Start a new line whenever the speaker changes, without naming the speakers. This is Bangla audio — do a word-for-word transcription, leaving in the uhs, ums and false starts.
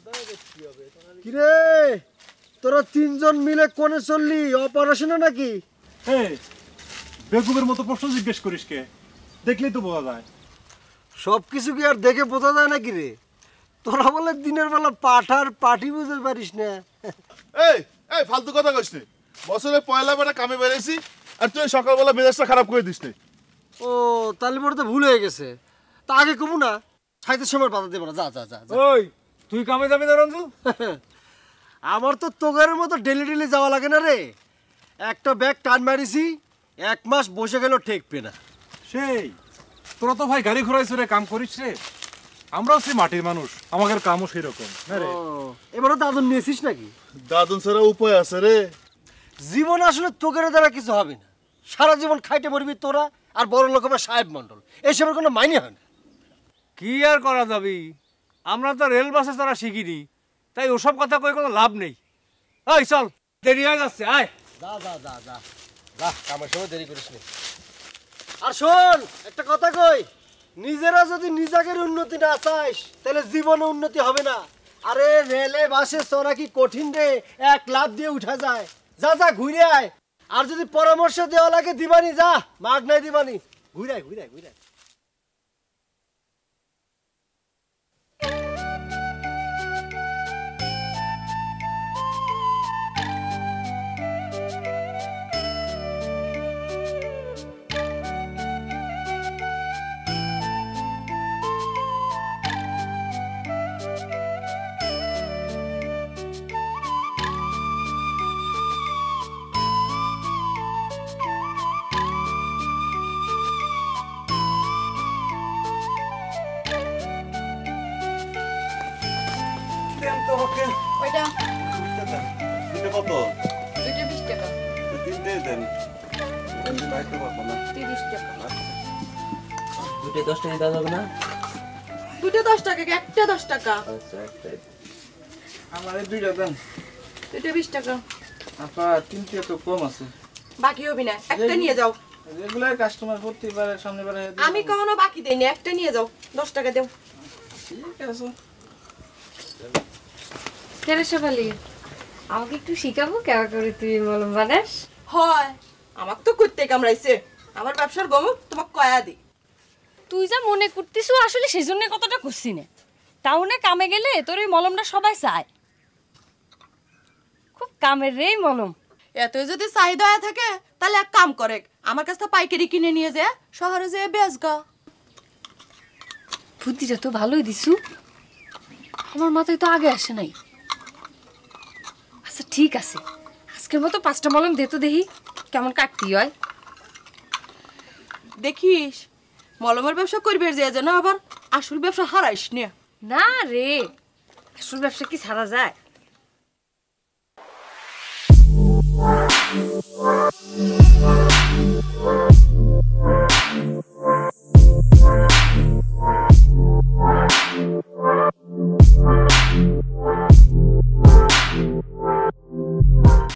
কিরে তোরা তিনজন মিলে কোনে চললি অপারেশনে নাকি?
এই বেকুবের মতো প্রশ্ন জিজ্ঞেস করিস কে? দেখলেই তো বোঝা যায়।
সবকিছু কি আর দেখে বোঝা যায় নাকি রে? তোরা বলে দিনের বেলা পাঠার পাটি বুঝতে পারিস না।
এই এই ফালতু কথা কইস নে। বছরে পয়লা বেটা কামে বেরিয়েছি আর তুই সকালবেলা মেজাজটা খারাপ করে দিস নে।
ও তাহলে পরে তো ভুল হয়ে গেছে। তা আগে কমু না ছাইতে সময় বাধা দেব না। যা যা যা।
ওই তুই কামে যাবি না রঞ্জু?
আমার তো তোগারের মতো ডেলি ডেলি যাওয়া লাগে না রে। একটা ব্যাগ টান মারিছি এক মাস বসে গেল ঠেকবে না।
সেই তোরা তো ভাই গাড়ি ঘোড়ায় চড়ে কাম করিস রে। আমরাও সেই মাটির মানুষ, আমাদের কামও সেই রকম না রে।
এবারে দাদুন নিয়েছিস নাকি?
দাদুন ছাড়া উপায় আছে রে?
জীবন আসলে তোগের দ্বারা কিছু হবে না। সারা জীবন খাইতে মরবি তোরা আর বড় লোক হবে সাহেব মন্ডল। এসবের কোনো মাইনে হয় না।
কি আর করা যাবি, আমরা তো রেল বাসে তারা শিখিনি, তাই ওসব কথা কই কোনো লাভ নেই। এই চল, দেরি হয়ে যাচ্ছে, আয়।
যা যা যা যা যা, কামের সময় দেরি করিস না। আর শোন একটা কথা কই, নিজেরা যদি নিজেদের উন্নতি না চাস তাহলে জীবনে উন্নতি হবে না। আরে রেলে বাসে চড়া কি কঠিন রে? এক লাভ দিয়ে উঠা যায়। যা যা ঘুরে আয়। আর যদি পরামর্শ দেওয়া লাগে দিবানি, যা মাগ নাই দিবানি। ঘুরে আয় ঘুরে আয় ঘুরে আয়।
দশ টাকা দেওয়া যাবে না?
দুটো দশ টাকা, একটা দশ টাকা।
আচ্ছা একটাই।
আমার দুইটা দেন।
দুটো বিশ টাকা।
আপা তিনটে তো কম আছে।
বাকি হবি না, একটা নিয়ে যাও।
রেগুলার কাস্টমার প্রতিবারে সামনে বারে।
আমি কখনো বাকি দেই না, একটা নিয়ে যাও। দশ টাকা দাও।
ঠিক আছে।
কেন শেফালি, আমাকে একটু শিখাবো কেমন করে তুই মলম বানাস?
হয়, আমাকে তো করতে কামড়াইছে। আমার ব্যবসার গম তোমাকে কয়া দি।
তুই যা মনে করতিস আসলে সেই জন্য কথাটা করছি না। টাউনে কামে গেলে তোর ওই মলমটা সবাই চায়, খুব কামের রে মলম।
এত যদি চাহিদা থাকে তাহলে এক কাম করে আমার কাছ থেকে পাইকারি কিনে নিয়ে যায় শহরে যেয়ে বেচগা।
বুদ্ধিটা তো ভালোই দিছু, আমার মাথায় তো আগে আসে নাই। আচ্ছা ঠিক আছে, আজকের মতো পাঁচটা মলম দে তো দেখি কেমন কাটতি হয়।
দেখিস মলমের ব্যবসা করবে যে যেন আবার আসল ব্যবসা হারাইস না।
না রে, আসল ব্যবসা কি ছাড়া যায়?
Wow.